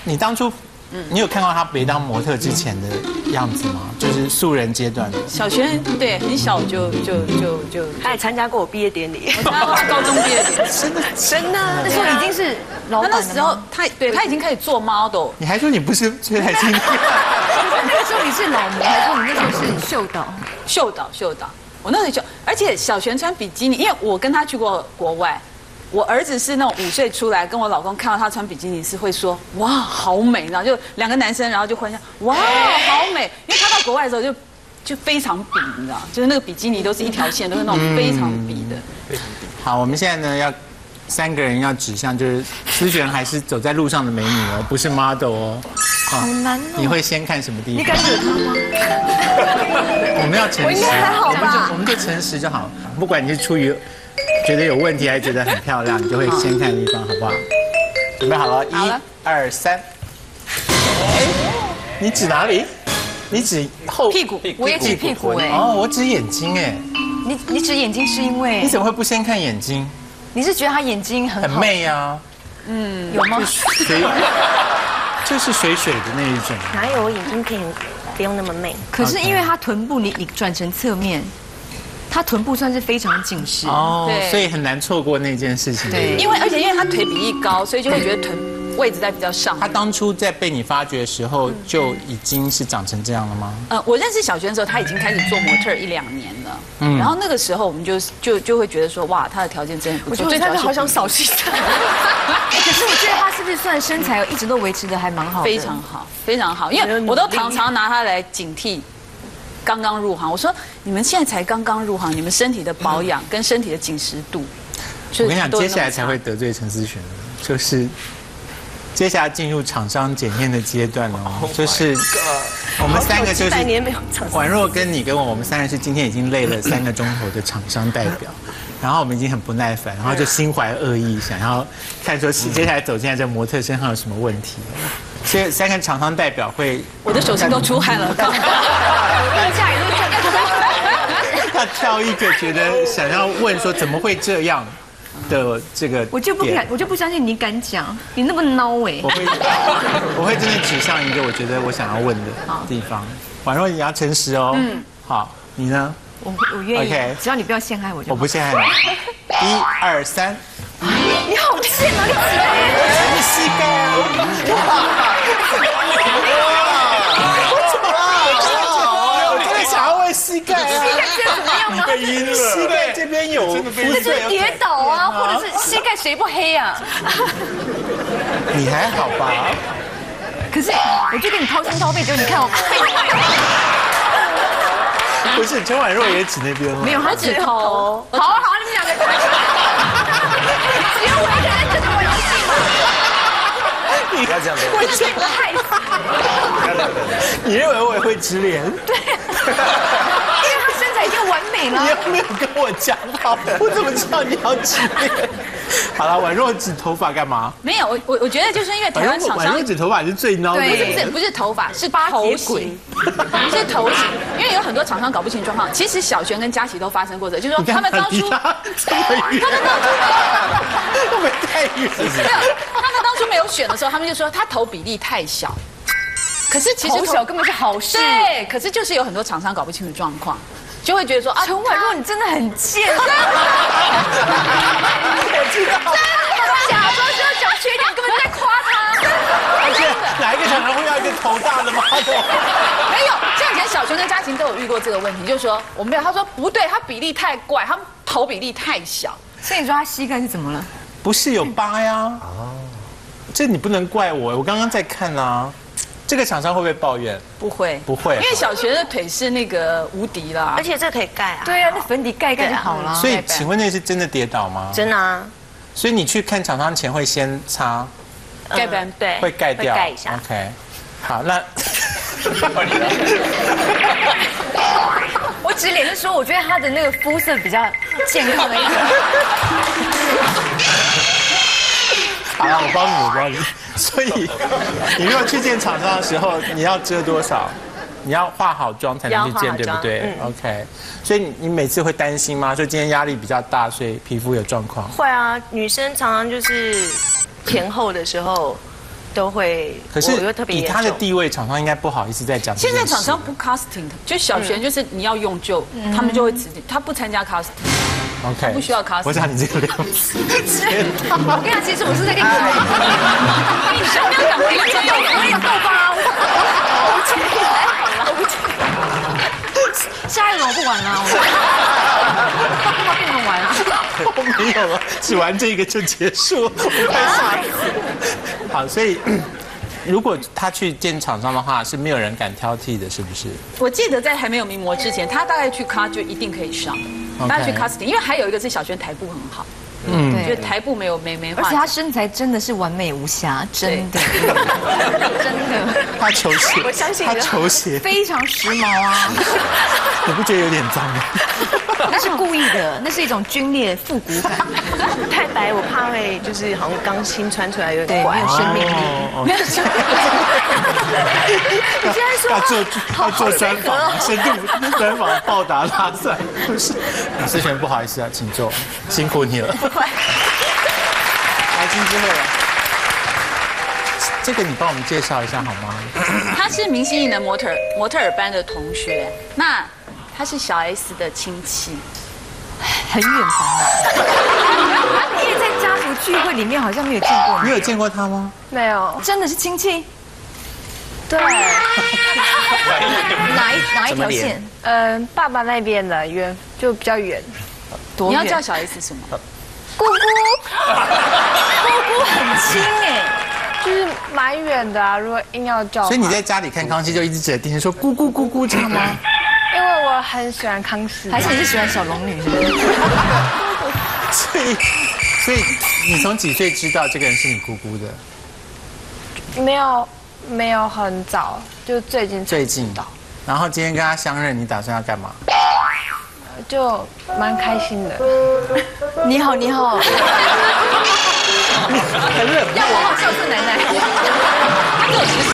你当初，你有看到他没当模特之前的样子吗？就是素人阶段的。 小学对很小就， 他也参加过我毕业典礼， 我参加过高中毕业典礼， 真的， 那时候已经是老板了吗。 那时候他已经开始做 model， 你还说你不是崔台青？ 那个时候你是老模，还是你那时候是秀导？ 秀导，我那时候就，而且小璇穿比基尼，因为我跟他去过国外。我儿子是那种5岁出来，跟我老公看到他穿比基尼是会说哇好美，然后就2个男生，然后就忽然想哇好美，因为他到国外的时候就非常比，你知道，就是那个比基尼都是一条线，都是那种非常比的。 好，我们现在呢要3个人要指向，就是思璇还是走在路上的美女哦，不是 model 哦。 好难哦。 你会先看什么地方？ 你敢惹他吗？ 我们要诚实， 我应该还好吧？ 我们就诚实就好，不管你是出于觉得有问题还是觉得很漂亮，你就会先看地方，好不好？准备好了，1、2、3。你指哪里？你指后屁股， 我也指屁股哎。 哦，我指眼睛哎。 你指眼睛是因为你怎么会不先看眼睛？ 你是觉得他眼睛很好媚啊？ 有吗？ 就是水水的那一种。 哪有我眼睛可以不用那么媚？ 可是因为他臀部，你转成侧面。他臀部算是非常紧实哦，所以很难错过那件事情。 对， 而且因为他腿比例高，所以就会觉得臀位置在比较上。 他当初在被你发掘的时候就已经是长成这样了吗？ 我认识小璇的时候，他已经开始做模特1、2年了。然后那个时候我们就会觉得说，哇，他的条件真的不错。 我觉得他好想扫西餐。可是我觉得他是不是算身材一直都维持的还蛮好的？ 非常好，非常好，因为我都常常拿他来警惕。刚刚入行，我说你们现在才刚刚入行，你们身体的保养跟身体的紧实度， 我跟你讲，接下来才会得罪陈思璇，就是接下来进入厂商检验的阶段哦，就是我们3个就是宛若跟你跟我们3人是今天已经累了3个钟头的厂商代表，然后我们已经很不耐烦，然后就心怀恶意，想要看说接下来走进来这模特身上有什么问题。所以3个厂商代表会， 我的手心都出汗了。 要挑一个觉得想要问说怎么会这样的这个， 我就不相信你敢讲，你那么孬哎。 我会真的指向一个我觉得我想要问的地方。宛若你要诚实哦。好，你呢？ 我愿意。OK， 只要你不要陷害我就好。 我不陷害你。1、2、3。 你好贱啊！ 你膝盖啊！我真的想要问膝盖啊！ 膝盖这怎么样吗？ 膝盖这边有那就是跌倒啊，或者是膝盖谁不黑啊？ 你还好吧？ 可是我就跟你掏心掏肺，结果你看我不是陈婉若也指那边吗？ 没有，他指头。好啊好啊，你们2个。只有我一个人指头，我要信吗？ 你不要这样子， 我就被你害死。 你认为我也会直脸？ 对，因为他身材已经完美了。 你有没有跟我讲好？我怎么知道你要直脸？好了，婉若指头发干嘛？ 没有，我觉得就是因为台湾厂商， 婉若指头发是最孬的。 不是头发，是头型，是头型。因为有很多厂商搞不清状况。其实小璇跟佳琪都发生过这，就是说他们当初，当初没有选的时候，他们就说他头比例太小。可是其实头小根本是好事。 对，可是就是有很多厂商搞不清楚状况。就会觉得说啊， 陈婉若你真的很贱， 我知道， 假装是要讲缺点，根本在夸他。 而且哪一个厂商会要一个头大的 model？ 没有，像以前小璇跟嘉晴都有遇过这个问题，就说我没有，他说不对，他比例太怪，他头比例太小。 所以你说他膝盖是怎么了？ 不是有疤呀？哦，这你不能怪我，我刚刚在看啊。这个厂商会不会抱怨？ 不会， 不会， 因为小璇的腿是那个无敌啦， 而且这可以盖啊。 对啊，那粉底盖就好了。 所以，请问那是真的跌倒吗？ 真的啊。 所以你去看厂商前会先擦， 盖板对， 会盖掉， 盖一下。 OK， 好，那我指脸是说，我觉得他的那个肤色比较健康的一点。 好了，我帮你。所以，你如果去见厂商的时候，你要遮多少？你要化好妆才能去见，对不对？OK。所以你每次会担心吗？说今天压力比较大，所以皮肤有状况？ 会啊，女生常常就是前后的时候都会， 可是我觉得特别以他的严重。 地位，厂商应该不好意思再讲这件事。 现在厂商不 casting 的，就小璇就是你要用就，他们就会指定，他不参加 casting。 OK， 不需要 casting。 我想你这个样子， 我跟你讲，其实我是在跟你讲， 你先不要讲，我一个专用我有豆包，下一轮我不玩了，我不能玩了。 我没有了，只玩这个就结束，我快吓死。好，所以如果他去见厂商的话，是没有人敢挑剔的，是不是？ 我记得在还没有名模之前，他大概去 cast 就一定可以上， OK 大概去 casting， 因为还有一个是小璇台步很好， 对觉得台步没而且话讲。 她身材真的是完美无瑕，真的，真的他球鞋， 我相信他球鞋， 非常时髦啊！ 你不觉得有点脏吗？ 那是故意的，那是一种皲裂复古感， 太白，我怕会就是好像刚新穿出来有点对， 怪没有。生命力。 哦你现在说要做专访，深度专访报答大赛，不是？李思璇，不好意思啊，请坐，辛苦你了。来，金智慧了，这个你帮我们介绍一下好吗？ 他是明星营的模特儿班的同学，那他是小 S 的亲戚。 很远房的，因为在家族聚会里面好像没有见过你， 你有见过他吗？ 没有， 真的是亲戚？ 对， 哪一条线？ 爸爸那边的远就比较远。 多远？ 你要叫小 S 什么？ 姑姑很亲哎， 就是蛮远的啊，如果硬要叫的话， 所以你在家里看康熙就一直指着电视说咕咕咕咕这样吗？ 因为我很喜欢康熙， 还是你是喜欢小龙女是不是？ 所以你从几岁知道这个人是你姑姑的？ 没有很早，就最近最近。然后今天跟他相认，你打算要干嘛？ 就蛮开心的。 你好，